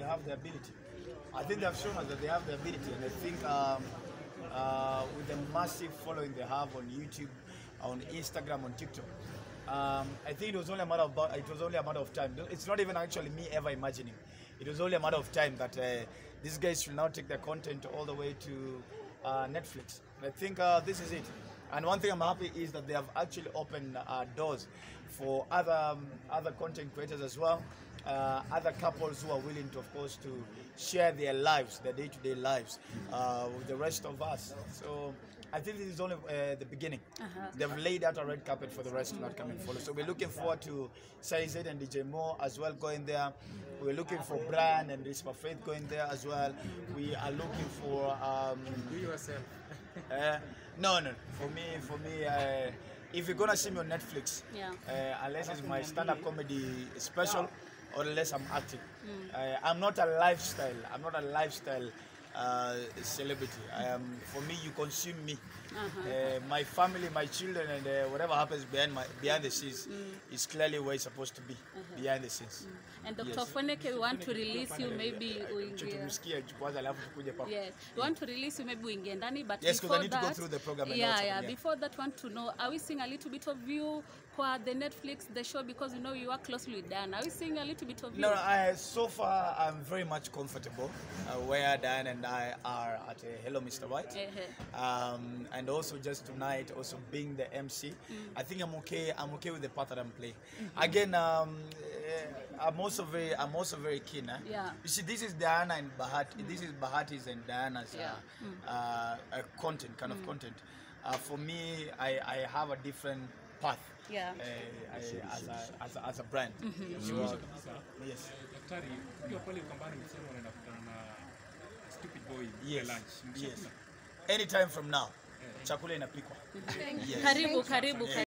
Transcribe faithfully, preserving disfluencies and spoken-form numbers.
have the ability. I think they have shown us that they have the ability, and I think um, uh, with the massive following they have on YouTube, on Instagram, on TikTok, um, I think it was only a matter of it was only a matter of time. It's not even actually me ever imagining. It was only a matter of time that uh, these guys will now take their content all the way to uh, Netflix. And I think uh, this is it. And one thing I'm happy is that they have actually opened uh, doors for other um, other content creators as well, uh, other couples who are willing to, of course, to share their lives, their day-to-day lives uh, with the rest of us. So I think this is only uh, the beginning. Uh-huh. They've laid out a red carpet for the rest to not come and follow. So we're looking forward to Saized and D J Mo as well going there. We're looking for Brian and Rispa Faith going there as well. We are looking for um, do yourself. uh, no, no. For me, for me, uh, if you're gonna see me on Netflix, yeah. uh, unless it's my stand-up comedy special, or unless I'm acting, mm. uh, I'm not a lifestyle. I'm not a lifestyle uh, celebrity. I am. For me, you consume me. Uh-huh. uh, my family, my children, and uh, whatever happens behind my behind the scenes mm. is clearly where it's supposed to be. Uh-huh. Behind the scenes. Mm. And Doctor Yes. Foneke, we want to release you maybe. Yes, we want to release you maybe in Gendani, but yes, before I need that, to go through the program. Yeah, yeah, yeah. Before that, want to know, are we seeing a little bit of you for the Netflix, the show, because we know you work closely with Dan. Are we seeing a little bit of you? No, I, so far I'm very much comfortable uh, where Dan and I are at uh, Hello Mister White. Uh-huh. um, and also just tonight, also being the M C, mm. I think I'm okay. I'm okay with the part that I'm playing. Mm-hmm. Again, um, I'm also very, I'm also very keen. Eh? Yeah. You see, this is Diana and Bahati. Mm. This is Bahati's and Diana's yeah. uh, mm. uh, uh, content, kind mm. of content. Uh, for me, I, I have a different path. Yeah. Uh, I, as, a, as, a, as a brand. Mm-hmm. So, yes. Yes. Yes. Anytime from now, chakula inapikwa. Yes. Karibu, karibu.